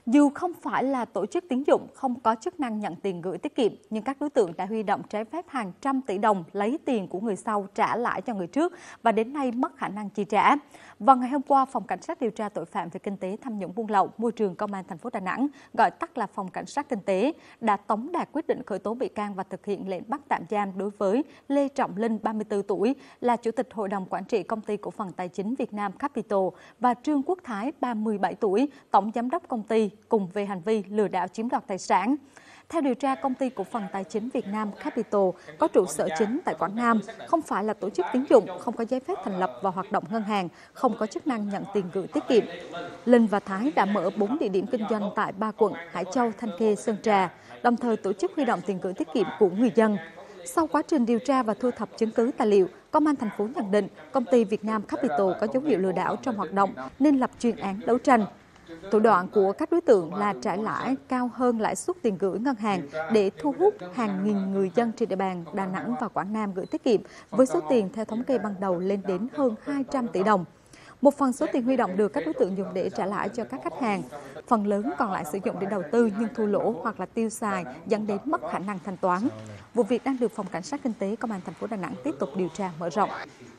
Dù không phải là tổ chức tín dụng, không có chức năng nhận tiền gửi tiết kiệm, nhưng các đối tượng đã huy động trái phép hàng trăm tỷ đồng lấy tiền của người sau trả lại cho người trước và đến nay mất khả năng chi trả. Vào ngày hôm qua, Phòng Cảnh sát điều tra tội phạm về kinh tế tham nhũng buôn lậu, môi trường Công an thành phố Đà Nẵng, gọi tắt là Phòng Cảnh sát kinh tế, đã tống đạt quyết định khởi tố bị can và thực hiện lệnh bắt tạm giam đối với Lê Trọng Linh, 34 tuổi, là Chủ tịch Hội đồng Quản trị Công ty Cổ phần Tài chính Việt Nam Capital và Trương Quốc Thái, 37 tuổi, Tổng Giám đốc công ty, cùng về hành vi lừa đảo chiếm đoạt tài sản. Theo điều tra, Công ty Cổ phần Tài chính Việt Nam Capital có trụ sở chính tại Quảng Nam, không phải là tổ chức tín dụng, không có giấy phép thành lập và hoạt động ngân hàng, không có chức năng nhận tiền gửi tiết kiệm. Linh và Thái đã mở 4 địa điểm kinh doanh tại 3 quận Hải Châu, Thanh Khê, Sơn Trà, đồng thời tổ chức huy động tiền gửi tiết kiệm của người dân. Sau quá trình điều tra và thu thập chứng cứ tài liệu, Công an thành phố nhận định Công ty Việt Nam Capital có dấu hiệu lừa đảo trong hoạt động nên lập chuyên án đấu tranh. Thủ đoạn của các đối tượng là trả lãi cao hơn lãi suất tiền gửi ngân hàng để thu hút hàng nghìn người dân trên địa bàn Đà Nẵng và Quảng Nam gửi tiết kiệm, với số tiền theo thống kê ban đầu lên đến hơn 200 tỷ đồng. Một phần số tiền huy động được các đối tượng dùng để trả lãi cho các khách hàng, phần lớn còn lại sử dụng để đầu tư nhưng thua lỗ hoặc là tiêu xài dẫn đến mất khả năng thanh toán. Vụ việc đang được Phòng Cảnh sát Kinh tế Công an thành phố Đà Nẵng tiếp tục điều tra mở rộng.